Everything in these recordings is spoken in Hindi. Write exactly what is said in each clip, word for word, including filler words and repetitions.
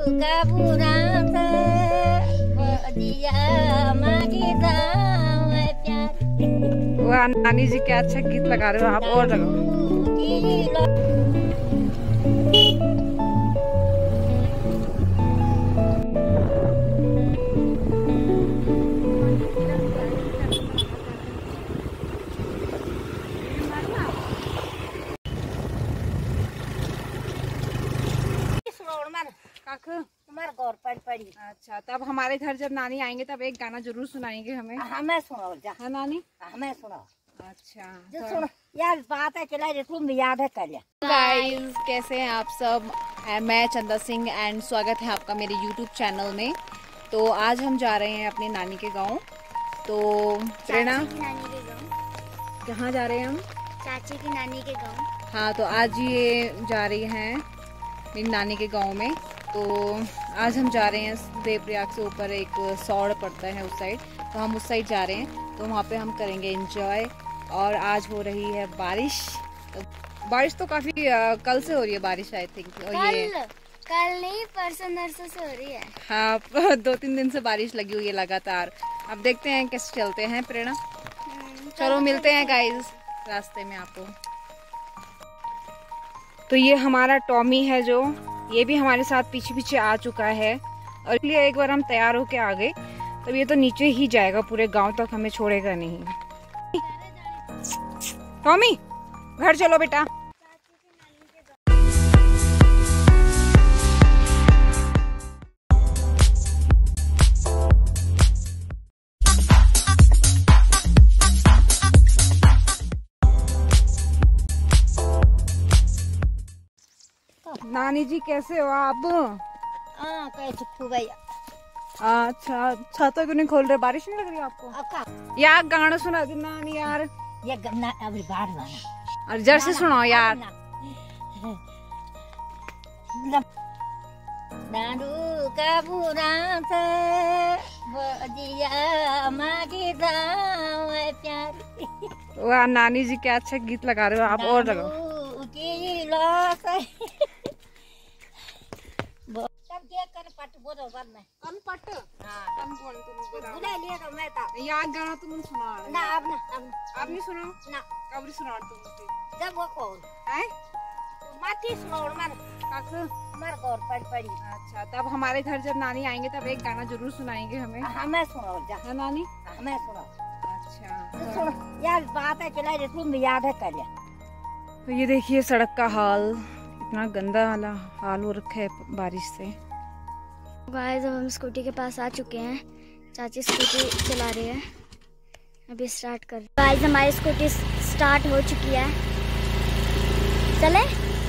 वाह नानी जी क्या अच्छा गीत लगा रहे हो आप, और लगाओ। अच्छा, तब हमारे घर जब नानी आएंगे तब एक गाना जरूर सुनाएंगे हमें। हमें सुनाओ जा। हाँ नानी हमें सुनाओ। अच्छा जो सुनो यार बात है चला तुम याद है कर लिया। गाइस कैसे हैं आप सब, मैं चंदा सिंह एंड स्वागत है आपका मेरे यूट्यूब चैनल में। तो आज हम जा रहे हैं अपने नानी के गांव। तो प्रेरणा नानी के गांव कहाँ जा रहे हैं हम? चाची की नानी के गांव। हाँ तो आज ये जा रही हैं मेरी नानी के गांव में। तो आज हम जा रहे हैं देवप्रयाग से ऊपर एक सौड़ पड़ता है उस साइड, तो हम उस साइड जा रहे हैं। तो वहाँ पे हम करेंगे एंजॉय। और आज हो रही है बारिश। तो बारिश तो काफी कल से हो रही है बारिश आई थिंक। कल कल नहीं परसों नरसों से हो रही है। हाँ दो तीन दिन से बारिश लगी हुई है लगातार। अब देखते हैं कैसे चलते हैं प्रेरणा। चलो मिलते हैं गाइस रास्ते में आपको। तो ये हमारा टॉमी है जो ये भी हमारे साथ पीछे पीछे आ चुका है। और इसलिए एक बार हम तैयार होके आ गए तब ये तो नीचे ही जाएगा, पूरे गांव तक हमें छोड़ेगा नहीं। टॉमी घर चलो बेटा। नानी जी कैसे हो आप? हाँ कैसे भैया। अच्छा छाता क्यों नहीं खोल रहे, बारिश नहीं लग रही आपको? यार गाना सुना दे नानी यार। ये गाना अभी बाहर गाना और जर से सुनाओ यार। दारू का बुरा से बजिया मागी दाव प्यार। वाह नानी जी क्या अच्छा गीत लगा रहे हो आप, और लगाओ। कनपट याद गाना तुम सुना ना अब ना अब आप नहीं सुनाओ ना कबरी सुनाओ तुम मुझे। जब वो कौन हैं माटी सुनाओ मार काकू मार गौर पड़ पड़ी। अच्छा तब हमारे घर जब नानी आएंगे तब एक गाना जरूर सुनाएंगे हमें। हमें सुनाओ जा। हाँ नानी हमें सुनाओ। अच्छा जो सुनो यार बात है चला तुम याद है कर लिया। तो ये देखिए सड़क का हाल, इतना गंदा वाला हाल हो रखा है बारिश से। गाइस अब हम स्कूटी के पास आ चुके हैं। चाची स्कूटी चला रही है, अभी स्टार्ट कर। गाइस हमारी स्कूटी स्टार्ट हो चुकी है, चले।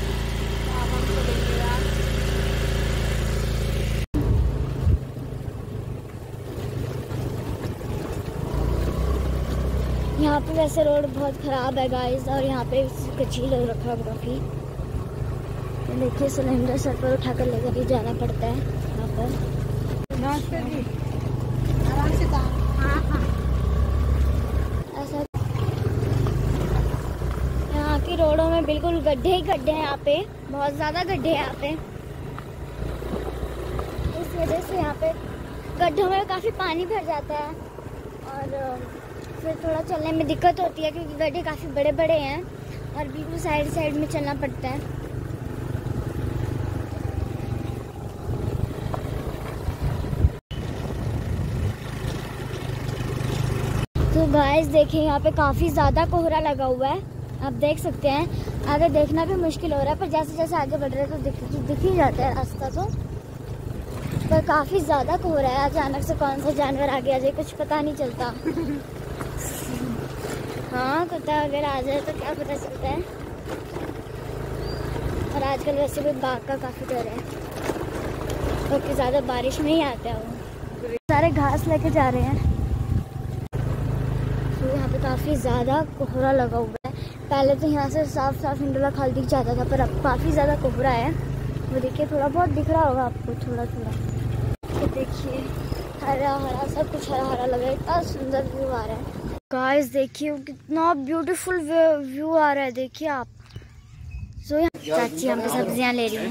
यहाँ पे वैसे रोड बहुत खराब है गाइस, और यहाँ पे कचील हो रखा है काफी। देखिए सिलेंडर सर पर उठाकर लेकर के जाना पड़ता है यहाँ पर। नमस्ते जी, आराम से हाँ हाँ। ऐसा यहाँ की रोडों में बिल्कुल गड्ढे ही गड्ढे हैं, यहाँ पे बहुत ज्यादा गड्ढे हैं यहाँ पे। इस वजह से यहाँ पे गड्ढों में काफी पानी भर जाता है और फिर थोड़ा चलने में दिक्कत होती है, क्योंकि गड्ढे काफी बड़े बड़े हैं और बिल्कुल साइड साइड में चलना पड़ता है। तो गाइस देखिए यहाँ पे काफी ज्यादा कोहरा लगा हुआ है, आप देख सकते हैं। आगे देखना भी मुश्किल हो रहा है, पर जैसे जैसे आगे बढ़ रहे हैं तो दिख, दिख ही जाता है रास्ता। तो पर काफी ज्यादा कोहरा है, अचानक से कौन सा जानवर आगे आ जाए कुछ पता नहीं चलता। हाँ कुत्ता अगर आ जाए तो क्या पता चलता है। और आजकल वैसे भी बाघ का काफी डर है, क्योंकि ज्यादा बारिश में ही आता है वो। सारे घास लेके जा रहे हैं। तो यहाँ पे काफी ज्यादा कोहरा लगा हुआ है। पहले तो यहाँ से साफ साफ इंडोला खाल दिख जाता था, पर अब काफी ज्यादा कोहरा है। वो देखिए थोड़ा बहुत दिख रहा होगा आपको, थोड़ा थोड़ा। तो देखिए हरा हरा सब कुछ हरा हरा लग रहा है, इतना सुंदर व्यू आ रहा है। गाइस देखिए कितना ब्यूटीफुल व्यू आ रहा है, देखिए आप। सो चाची हम पे सब्जियां ले रही हैं।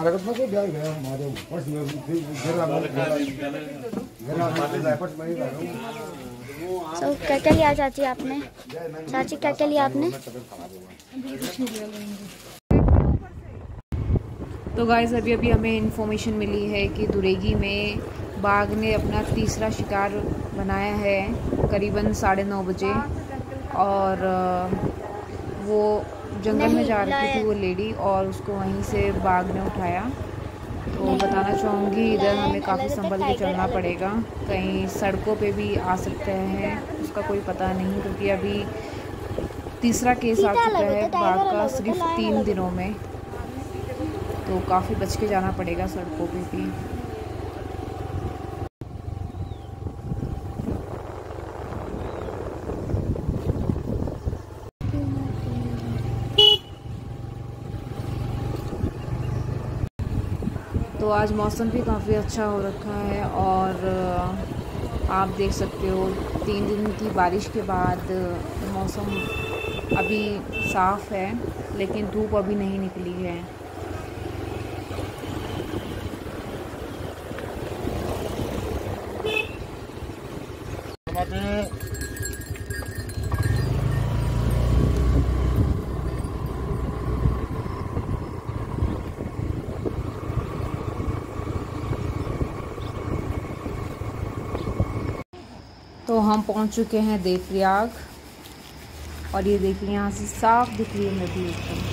तो क्या क्या लिया चाची आपने? चाची क्या क्या लिया आपने? तो गाइस अभी अभी हमें इन्फॉर्मेशन मिली है कि दुरेगी में बाघ ने अपना तीसरा शिकार बनाया है करीबन साढ़े नौ बजे, और वो जंगल में जा रही थी वो लेडी, और उसको वहीं से बाघ ने उठाया। तो बताना चाहूँगी इधर हमें काफ़ी संभल के चलना पड़ेगा, कहीं सड़कों पे भी आ सकते हैं, उसका कोई पता नहीं, क्योंकि अभी तीसरा केस आ चुका है बाघ का सिर्फ तीन दिनों में। तो काफ़ी बच के जाना पड़ेगा सड़कों पे भी। तो आज मौसम भी काफ़ी अच्छा हो रखा है, और आप देख सकते हो तीन दिन की बारिश के बाद मौसम अभी साफ़ है, लेकिन धूप अभी नहीं निकली है। तो हम पहुंच चुके हैं देवप्रयाग, और ये देखिए यहाँ से साफ दिख रही है नदी एकदम।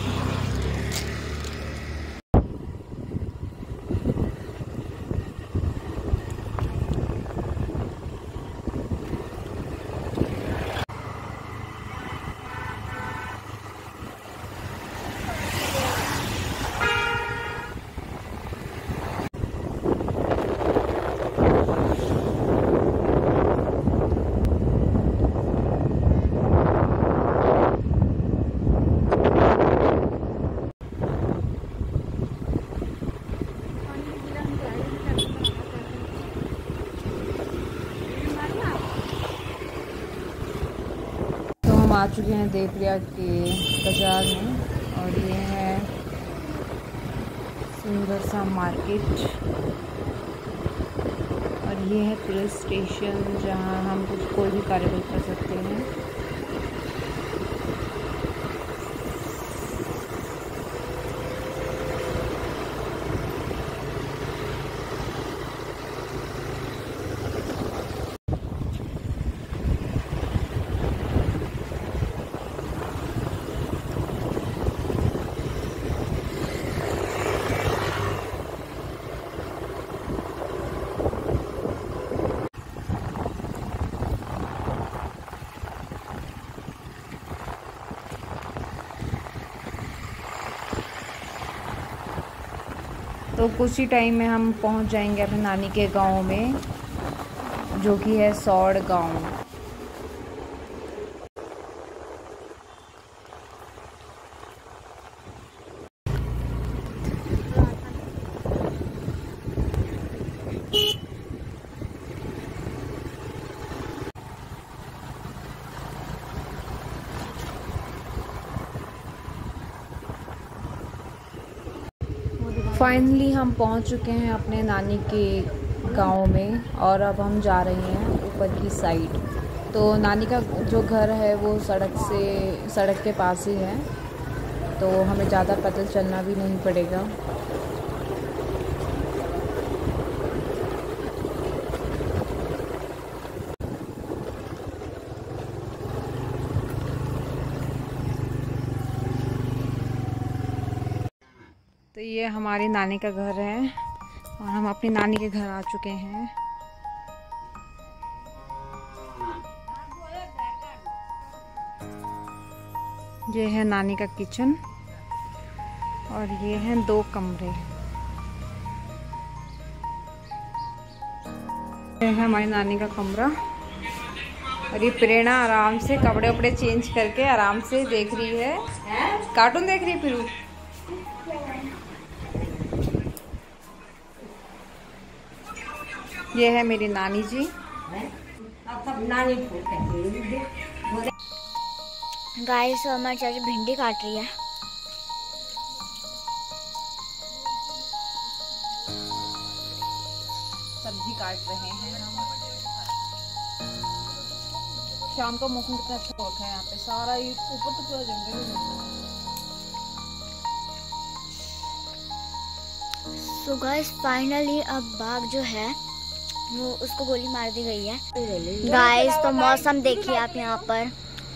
हम आ चुके हैं देवप्रयाग के बाजार में, और ये है सुंदर सा मार्केट, और ये है पुलिस स्टेशन जहां हम कुछ कोई भी कार्रवाई कर सकते हैं। तो कुछ ही टाइम में हम पहुंच जाएंगे अपने नानी के गांव में, जो कि है सौड़ गांव। फाइनली हम पहुंच चुके हैं अपने नानी के गांव में, और अब हम जा रहे हैं ऊपर की साइड। तो नानी का जो घर है वो सड़क से सड़क के पास ही है, तो हमें ज़्यादा पैदल चलना भी नहीं पड़ेगा। तो ये हमारी नानी का घर है, और हम अपनी नानी के घर आ चुके हैं। ये है नानी का किचन, और ये हैं दो कमरे। ये है हमारी नानी का कमरा, और ये प्रेरणा आराम से कपड़े वपड़े चेंज करके आराम से देख रही है, कार्टून देख रही है। फिर ये है मेरी नानी जी। गाइस हमारी चाची भिंडी काट रही है। सब्जी काट रहे हैं हम। शाम का मौसम कितना अच्छा होता है यहाँ पे, सारा ये ऊपर तो पूरा जंगल ही। सो गाइस फाइनली अब बाघ जो है वो उसको गोली मार दी गई है। गाइस तो मौसम देखिए आप यहाँ पर।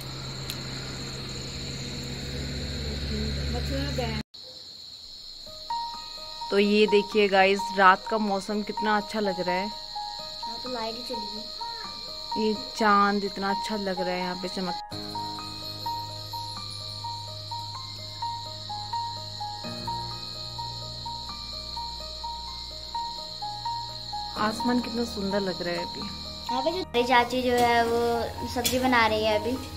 तो ये देखिए गाइस रात का मौसम कितना अच्छा लग रहा है। यहाँ तो लाइट ही चली गई। ये चांद इतना अच्छा लग रहा है यहाँ पे चमक। आसमान कितना सुंदर लग रहा है अभी। यहाँ पे जो चाची जो है वो सब्जी बना रही है अभी।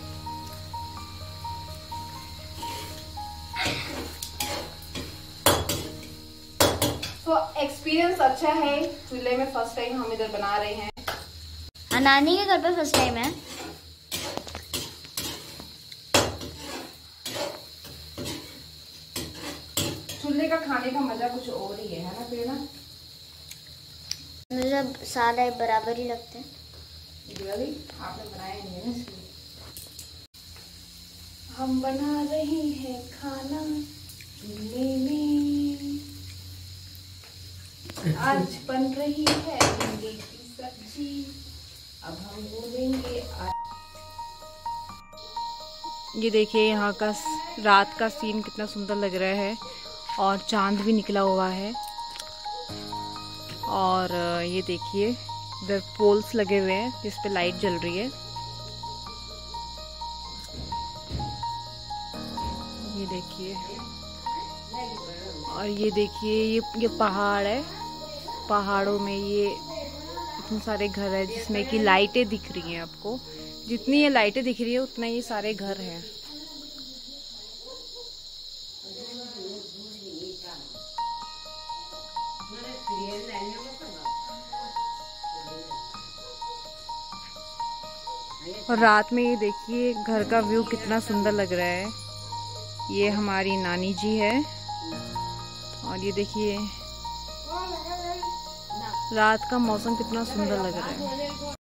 तो एक्सपीरियंस अच्छा है, चूल्हे में फर्स्ट टाइम हम इधर बना रहे हैं। हाँ, नानी के घर पे फर्स्ट टाइम है। चूल्हे का खाने का मजा कुछ और ही है, है ना प्रेरणा? मुझे सारे बराबर ही लगते हैं। रियली? आपने बनाया नहीं है ना इसलिए। हम बना रहे हैं खाना चूल्हे में, आज बन रही है भिंडी की सब्जी, अब हम बोलेंगे आज। ये देखिए यहाँ का रात का सीन कितना सुंदर लग रहा है और चांद भी निकला हुआ है। और ये देखिए इधर पोल्स लगे हुए हैं जिस पे लाइट जल रही है। ये देखिए, और ये देखिए ये ये पहाड़ है, पहाड़ों में ये इतने सारे घर है जिसमें कि लाइटें दिख रही हैं आपको। जितनी ये लाइटें दिख रही है उतना ये सारे घर हैं। और रात में ये देखिए घर का व्यू कितना सुंदर लग रहा है। ये हमारी नानी जी है और ये देखिए रात का मौसम कितना सुंदर लग रहा है।